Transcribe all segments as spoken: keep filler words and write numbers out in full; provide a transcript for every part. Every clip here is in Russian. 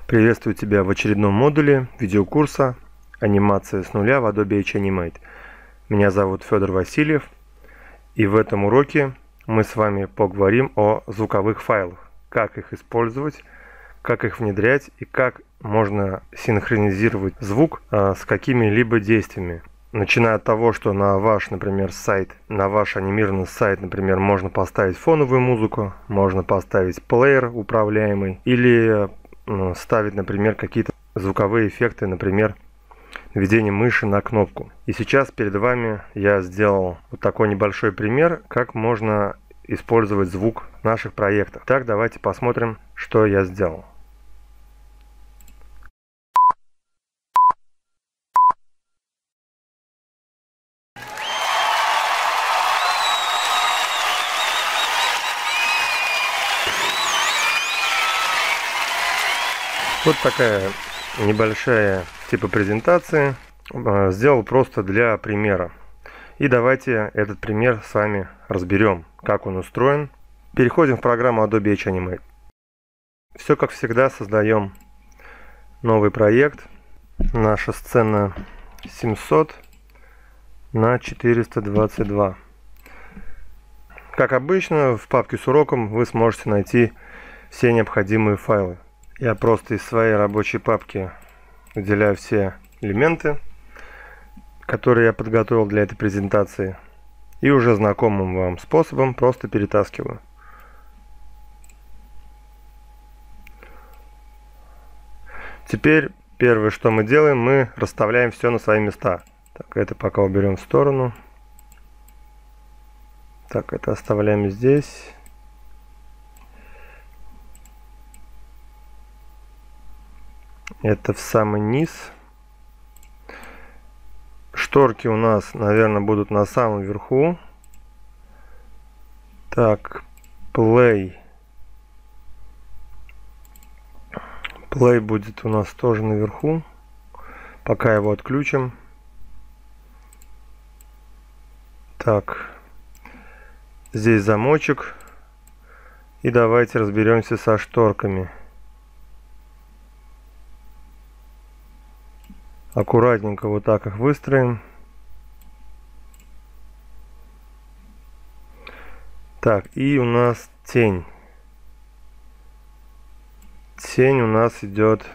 Приветствую тебя в очередном модуле видеокурса «Анимация с нуля» в Adobe Edge Animate. Меня зовут Федор Васильев, и в этом уроке мы с вами поговорим о звуковых файлах, как их использовать, как их внедрять и как можно синхронизировать звук а, с какими-либо действиями. Начиная от того, что на ваш, например, сайт, на ваш анимированный сайт, например, можно поставить фоновую музыку, можно поставить плеер управляемый или ставить, например, какие-то звуковые эффекты, например, наведение мыши на кнопку. И сейчас перед вами я сделал вот такой небольшой пример, как можно использовать звук в наших проектах. Так, давайте посмотрим, что я сделал. Вот такая небольшая типа презентации. Сделал просто для примера. И давайте этот пример с вами разберем, как он устроен. Переходим в программу Adobe Edge Animate. Все как всегда, создаем новый проект. Наша сцена семьсот на четыреста двадцать два. Как обычно, в папке с уроком вы сможете найти все необходимые файлы. Я просто из своей рабочей папки выделяю все элементы, которые я подготовил для этой презентации, и уже знакомым вам способом просто перетаскиваю. Теперь первое, что мы делаем, мы расставляем все на свои места. Так, это пока уберем в сторону. Так, это оставляем здесь. Это в самый низ. Шторки у нас, наверное, будут на самом верху. Так, play. Play будет у нас тоже наверху. Пока его отключим. Так, здесь замочек. И давайте разберемся со шторками. Аккуратненько вот так их выстроим. Так, и у нас тень. Тень у нас идет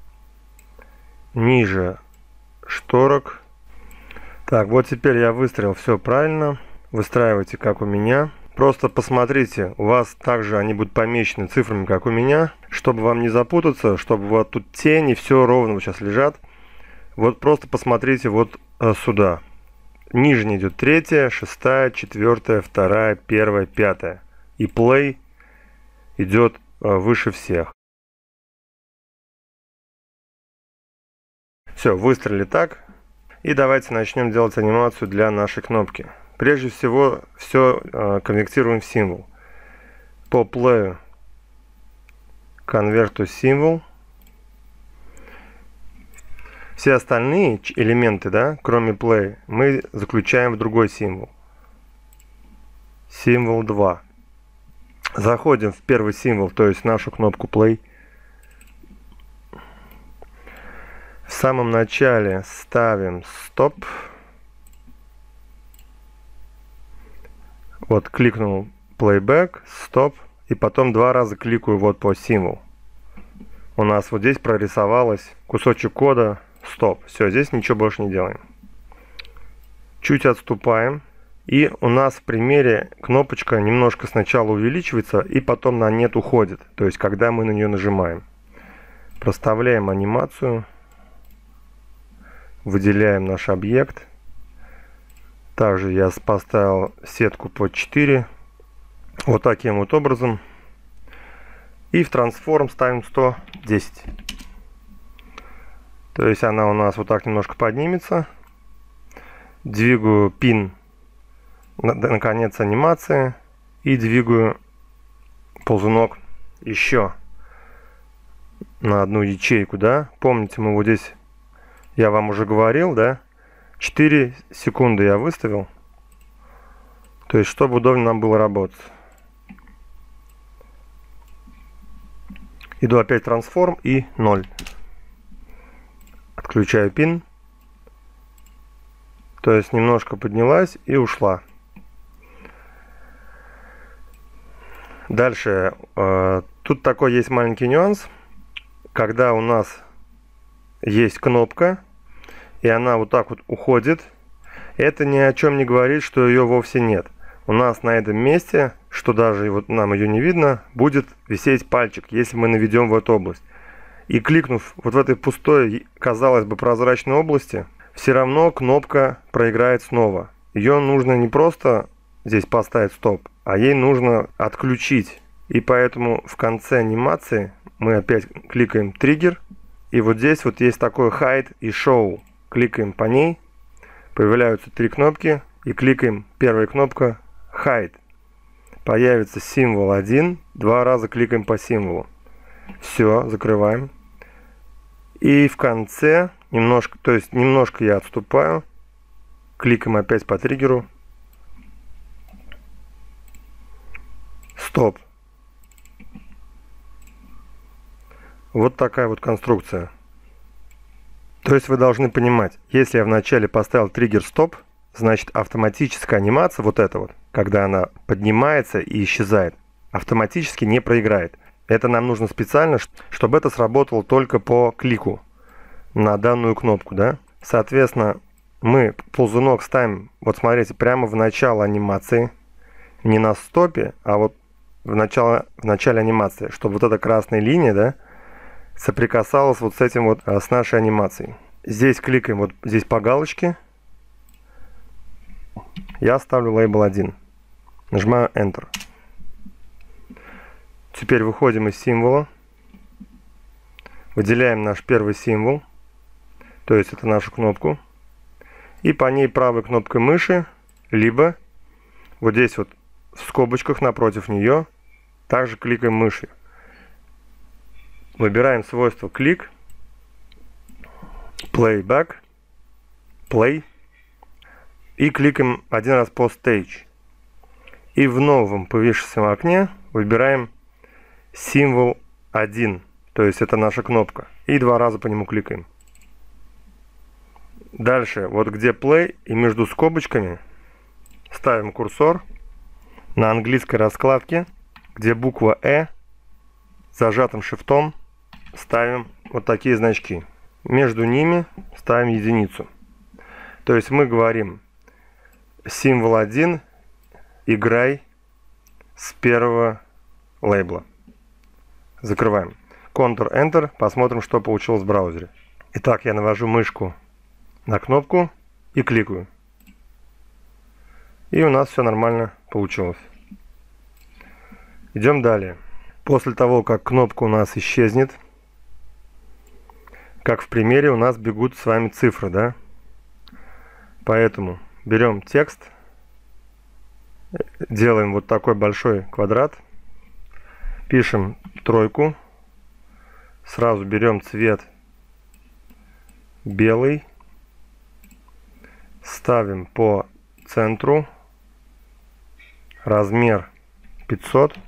ниже шторок. Так, вот теперь я выстроил все правильно. Выстраивайте как у меня. Просто посмотрите, у вас также они будут помечены цифрами, как у меня. Чтобы вам не запутаться, чтобы вот тут тень и все ровно вот сейчас лежат. Вот просто посмотрите вот а, сюда. Нижняя идет третья, шестая, четвертая, вторая, первая, пятая. И play идет а, выше всех. Все, выстроили так. И давайте начнем делать анимацию для нашей кнопки. Прежде всего, все а, конвертируем в символ. По play convert to symbol. Все остальные элементы, да, кроме play, мы заключаем в другой символ. Символ два. Заходим в первый символ, то есть нашу кнопку play. В самом начале ставим стоп. Вот кликнул playback, стоп, и потом два раза кликаю вот по символу. У нас вот здесь прорисовалось кусочек кода. Стоп. Все, здесь ничего больше не делаем. Чуть отступаем. И у нас в примере кнопочка немножко сначала увеличивается и потом на нет уходит. То есть, когда мы на нее нажимаем. Проставляем анимацию. Выделяем наш объект. Также я поставил сетку под четыре. Вот таким вот образом. И в трансформ ставим сто десять. То есть она у нас вот так немножко поднимется. Двигаю пин на, на конец анимации. И двигаю ползунок еще на одну ячейку, да. Помните, мы вот здесь, я вам уже говорил, да, четыре секунды я выставил. То есть, чтобы удобно нам было работать. Иду опять в Transform и ноль. Отключаю пин. То есть немножко поднялась и ушла. Дальше. Э, тут такой есть маленький нюанс. Когда у нас есть кнопка, и она вот так вот уходит, это ни о чем не говорит, что ее вовсе нет. У нас на этом месте, что даже вот нам ее не видно, будет висеть пальчик, если мы наведем в эту область. И кликнув вот в этой пустой, казалось бы, прозрачной области, все равно кнопка проиграет снова. Ее нужно не просто здесь поставить стоп, а ей нужно отключить. И поэтому в конце анимации мы опять кликаем триггер. И вот здесь вот есть такой hide и show. Кликаем по ней. Появляются три кнопки. И кликаем первая кнопка hide. Появится символ один. Два раза кликаем по символу. Все, закрываем. И в конце немножко, то есть немножко я отступаю. Кликаем опять по триггеру. Стоп. Вот такая вот конструкция. То есть вы должны понимать, если я вначале поставил триггер стоп, значит автоматическая анимация, вот эта вот, когда она поднимается и исчезает, автоматически не проиграет. Это нам нужно специально, чтобы это сработало только по клику на данную кнопку, да. Соответственно, мы ползунок ставим, вот смотрите, прямо в начало анимации, не на стопе, а вот в начало, в начале анимации, чтобы вот эта красная линия, да, соприкасалась вот с этим вот, с нашей анимацией. Здесь кликаем вот здесь по галочке. Я ставлю лейбл один. Нажимаю Enter. Теперь выходим из символа. Выделяем наш первый символ. То есть это нашу кнопку. И по ней правой кнопкой мыши, либо вот здесь вот в скобочках напротив нее, также кликаем мышью. Выбираем свойство клик, playback, play и кликаем один раз по stage. И в новом появившемся окне выбираем символ один, то есть это наша кнопка, и два раза по нему кликаем. Дальше, вот где play и между скобочками ставим курсор на английской раскладке, где буква E зажатым шифтом ставим вот такие значки. Между ними ставим единицу. То есть мы говорим символ один, играй с первого лейбла. Закрываем. Ctrl-Enter, посмотрим, что получилось в браузере. Итак, я навожу мышку на кнопку и кликаю. И у нас все нормально получилось. Идем далее. После того, как кнопка у нас исчезнет, как в примере, у нас бегут с вами цифры, да? Поэтому берем текст, делаем вот такой большой квадрат, пишем тройку, сразу берем цвет белый, ставим по центру, размер пятьсот.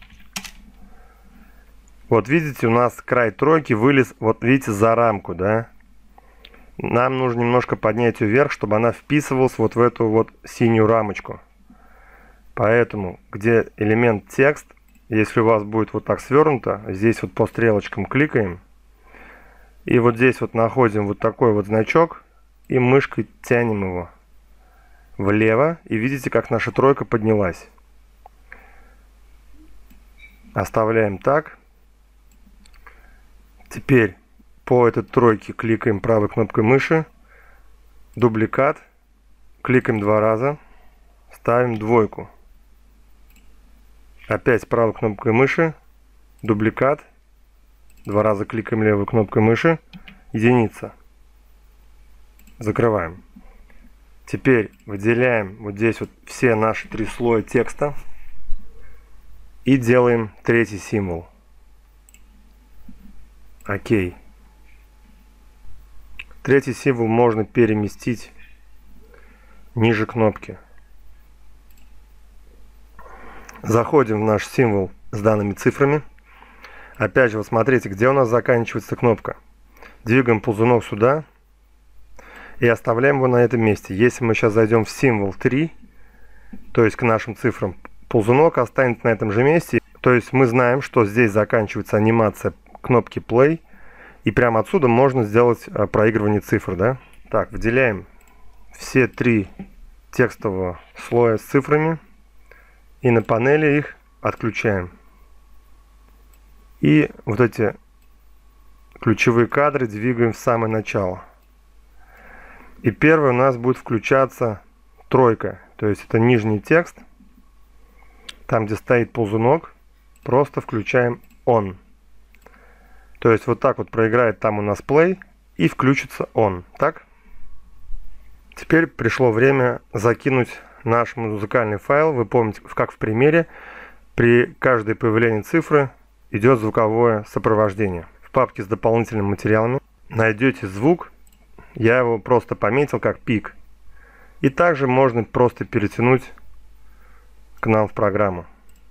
Вот видите, у нас край тройки вылез, вот видите, за рамку, да? Нам нужно немножко поднять ее вверх, чтобы она вписывалась вот в эту вот синюю рамочку. Поэтому, где элемент текст, если у вас будет вот так свернуто, здесь вот по стрелочкам кликаем. И вот здесь вот находим вот такой вот значок, и мышкой тянем его влево. И видите, как наша тройка поднялась. Оставляем так. Теперь по этой тройке кликаем правой кнопкой мыши, дубликат, кликаем два раза, ставим двойку. Опять правой кнопкой мыши, дубликат, два раза кликаем левой кнопкой мыши, единица. Закрываем. Теперь выделяем вот здесь вот все наши три слоя текста и делаем третий символ. Окей. Третий символ можно переместить ниже кнопки. Заходим в наш символ с данными цифрами. Опять же, вот смотрите, где у нас заканчивается кнопка. Двигаем ползунок сюда и оставляем его на этом месте. Если мы сейчас зайдем в символ три, то есть к нашим цифрам, ползунок останется на этом же месте. То есть мы знаем, что здесь заканчивается анимация кнопки play, и прямо отсюда можно сделать проигрывание цифр, да? Так, выделяем все три текстового слоя с цифрами и на панели их отключаем. И вот эти ключевые кадры двигаем в самое начало. И первый у нас будет включаться тройка, то есть это нижний текст. Там, где стоит ползунок, просто включаем on. То есть вот так вот проиграет там у нас play и включится on. Так? Теперь пришло время закинуть наш музыкальный файл. Вы помните, как в примере, при каждой появлении цифры идет звуковое сопровождение. В папке с дополнительными материалами найдете звук. Я его просто пометил как пик. И также можно просто перетянуть к нам в программу.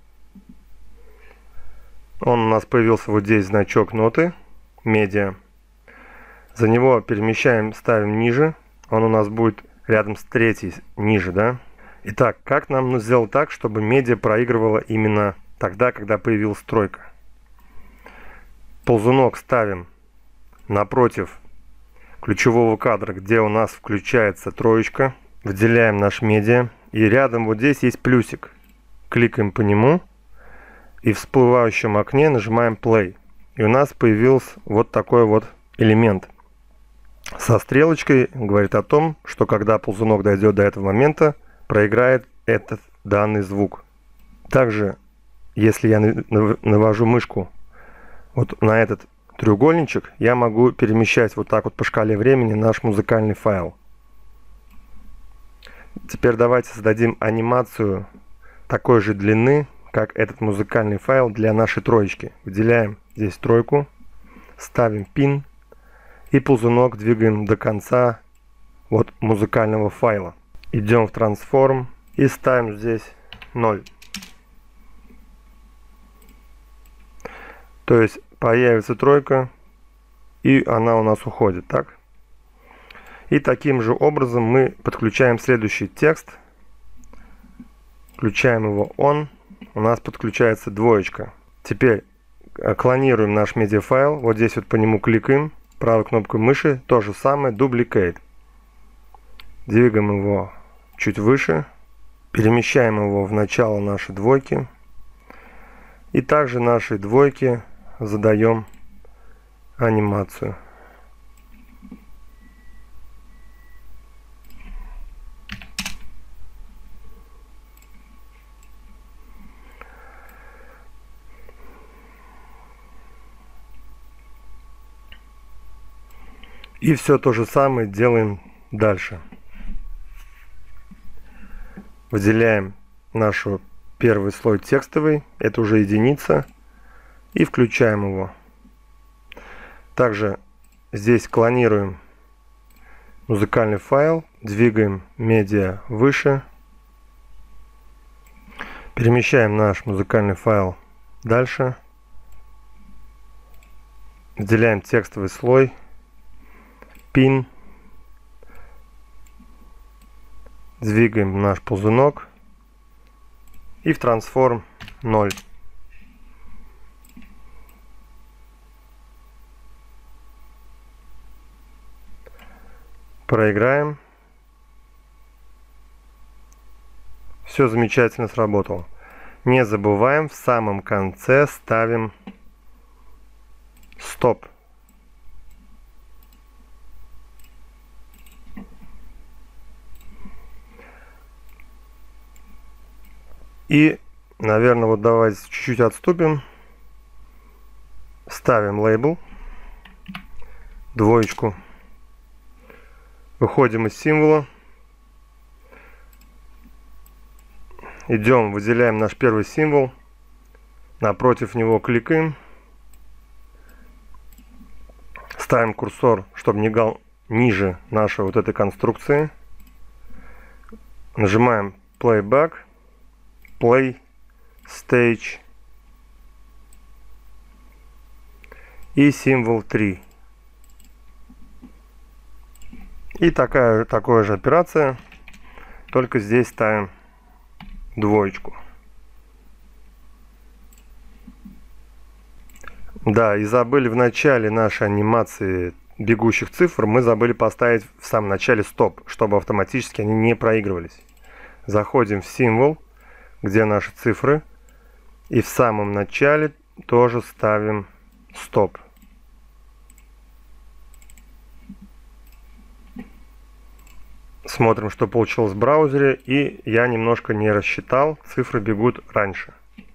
Он у нас появился вот здесь, значок ноты, медиа. За него перемещаем, ставим ниже. Он у нас будет рядом с третьей, ниже, да? Итак, как нам сделать так, чтобы медиа проигрывала именно тогда, когда появилась тройка? Ползунок ставим напротив ключевого кадра, где у нас включается троечка. Выделяем наш медиа. И рядом вот здесь есть плюсик. Кликаем по нему. И в всплывающем окне нажимаем play. И у нас появился вот такой вот элемент. Со стрелочкой говорит о том, что когда ползунок дойдет до этого момента, проиграет этот данный звук. Также, если я навожу мышку вот на этот треугольничек, я могу перемещать вот так вот по шкале времени наш музыкальный файл. Теперь давайте создадим анимацию такой же длины, как этот музыкальный файл для нашей троечки. Выделяем здесь тройку, ставим пин и ползунок двигаем до конца вот музыкального файла. Идем в Transform и ставим здесь ноль. То есть появится тройка, и она у нас уходит, так? И таким же образом мы подключаем следующий текст. Включаем его on. У нас подключается двоечка. Теперь клонируем наш медиафайл. Вот здесь вот по нему кликаем. Правой кнопкой мыши. То же самое. Duplicate. Двигаем его чуть выше. Перемещаем его в начало нашей двойки. И также нашей двойке задаем анимацию. И все то же самое делаем дальше. Выделяем наш первый слой текстовый, это уже единица, и включаем его. Также здесь клонируем музыкальный файл, двигаем медиа выше, перемещаем наш музыкальный файл дальше, выделяем текстовый слой, пин, двигаем наш ползунок и в Transform ноль. Проиграем. Все замечательно сработало. Не забываем, в самом конце ставим стоп. И, наверное, вот давайте чуть-чуть отступим. Ставим лейбл, двоечку. Выходим из символа. Идем, выделяем наш первый символ. Напротив него кликаем. Ставим курсор, чтобы мигал ниже нашей вот этой конструкции. Нажимаем Playback. Play, Stage. и символ три. И такая, такая же операция, только здесь ставим двоечку. Да, и забыли в начале нашей анимации бегущих цифр, мы забыли поставить в самом начале стоп, чтобы автоматически они не проигрывались. Заходим в символ, где наши цифры, и в самом начале тоже ставим стоп. Смотрим, что получилось в браузере, и я немножко не рассчитал, цифры бегут раньше.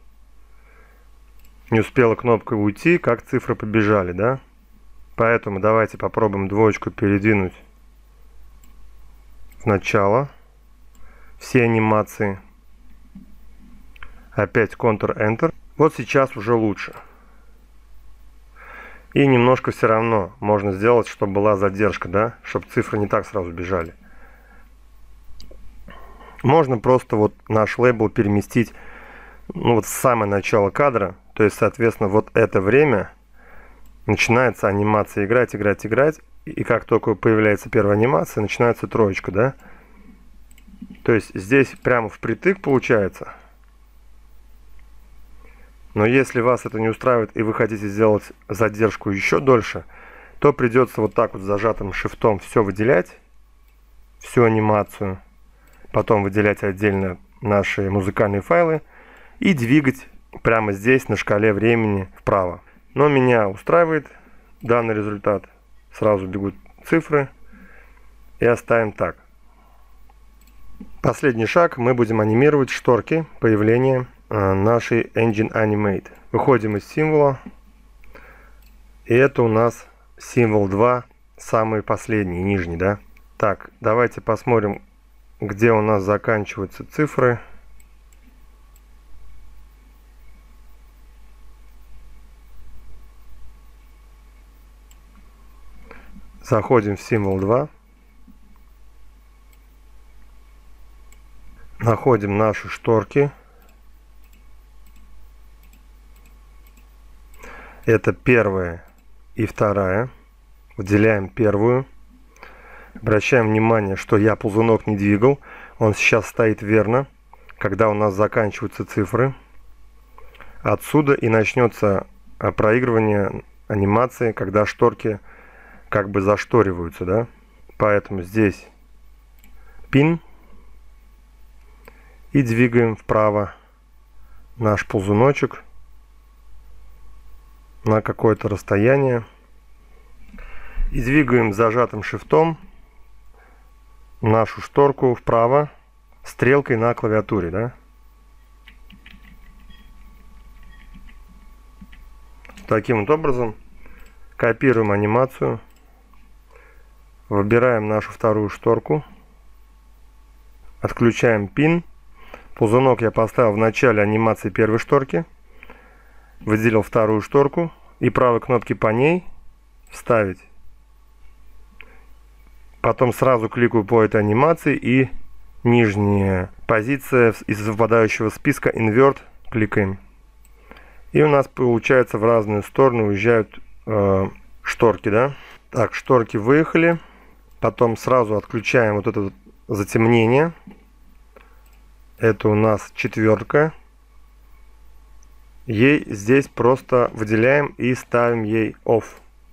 Не успела кнопка уйти, как цифры побежали, да? Поэтому давайте попробуем двоечку передвинуть в начало. Все анимации. Опять Ctrl-Enter. Вот сейчас уже лучше. И немножко все равно можно сделать, чтобы была задержка, да? Чтобы цифры не так сразу бежали. Можно просто вот наш лейбл переместить, ну, вот в самое начало кадра. То есть, соответственно, вот это время начинается анимация играть, играть, играть. И как только появляется первая анимация, начинается троечка, да? То есть здесь прямо впритык получается. Но если вас это не устраивает и вы хотите сделать задержку еще дольше, то придется вот так вот с зажатым шифтом все выделять, всю анимацию. Потом выделять отдельно наши музыкальные файлы и двигать прямо здесь на шкале времени вправо. Но меня устраивает данный результат. Сразу бегут цифры. И оставим так. Последний шаг. Мы будем анимировать шторки появления э, нашей Engine Animate. Выходим из символа. И это у нас символ два. Самый последний, нижний, да? Так, давайте посмотрим, где у нас заканчиваются цифры. Заходим в символ два. Находим наши шторки. Это первая и вторая. Выделяем первую. Обращаем внимание, что я ползунок не двигал. Он сейчас стоит верно, когда у нас заканчиваются цифры. Отсюда и начнется проигрывание анимации, когда шторки как бы зашториваются, да? Поэтому здесь пин. И двигаем вправо наш ползуночек на какое-то расстояние. И двигаем зажатым шифтом нашу шторку вправо стрелкой на клавиатуре, да? Таким вот образом копируем анимацию. Выбираем нашу вторую шторку. Отключаем пин. Ползунок я поставил в начале анимации первой шторки. Выделил вторую шторку. И правой кнопки по ней вставить. Потом сразу кликаю по этой анимации. И нижняя позиция из выпадающего списка Invert кликаем. И у нас получается в разные стороны уезжают э, шторки, да? Так, шторки выехали. Потом сразу отключаем вот это вот затемнение. Это у нас четверка. Ей здесь просто выделяем и ставим ей Off.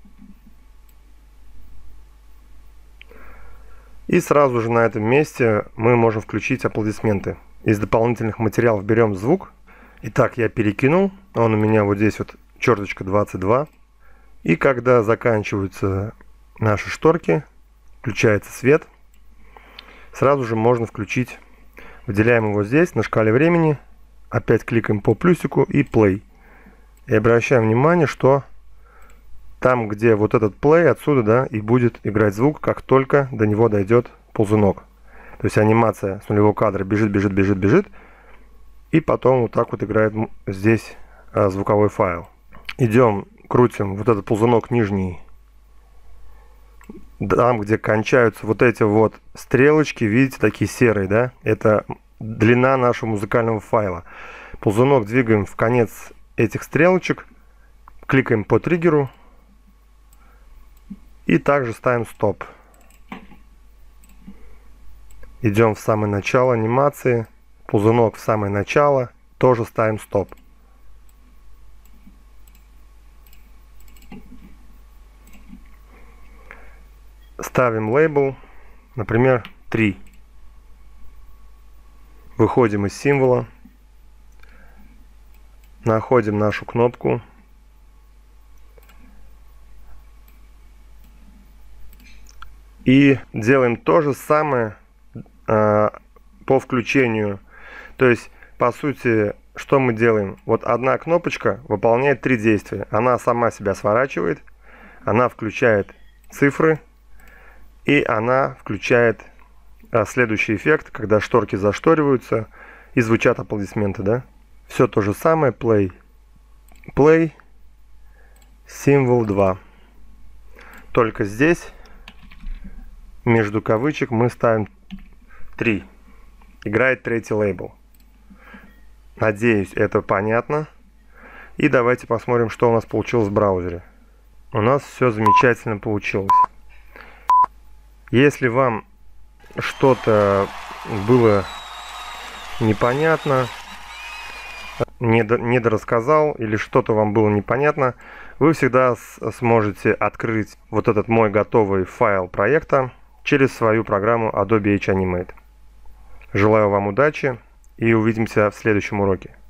И сразу же на этом месте мы можем включить аплодисменты. Из дополнительных материалов берем звук. Итак, я перекинул. Он у меня вот здесь вот черточка двадцать два. И когда заканчиваются наши шторки, включается свет, сразу же можно включить. Выделяем его здесь на шкале времени. Опять кликаем по плюсику и play. И обращаем внимание, что там, где вот этот play, отсюда, да, и будет играть звук, как только до него дойдет ползунок. То есть анимация с нулевого кадра бежит, бежит, бежит, бежит. И потом вот так вот играет здесь а, звуковой файл. Идем, крутим вот этот ползунок нижний. Там, где кончаются вот эти вот стрелочки, видите, такие серые, да? Это длина нашего музыкального файла. Ползунок двигаем в конец этих стрелочек. Кликаем по триггеру. И также ставим стоп. Идем в самое начало анимации. Ползунок в самое начало. Тоже ставим стоп. Ставим лейбл, например, три. Выходим из символа. Находим нашу кнопку. И делаем то же самое э, по включению. То есть, по сути, что мы делаем? Вот одна кнопочка выполняет три действия. Она сама себя сворачивает, она включает цифры, и она включает э, следующий эффект, когда шторки зашториваются и звучат аплодисменты, да? Все то же самое. Play. Play. Символ два. Только здесь между кавычек мы ставим три. Играет третий лейбл. Надеюсь, это понятно. И давайте посмотрим, что у нас получилось в браузере. У нас все замечательно получилось. Если вам что-то было непонятно, недорассказал или что-то вам было непонятно, вы всегда сможете открыть вот этот мой готовый файл проекта через свою программу Adobe H Animate. Желаю вам удачи и увидимся в следующем уроке.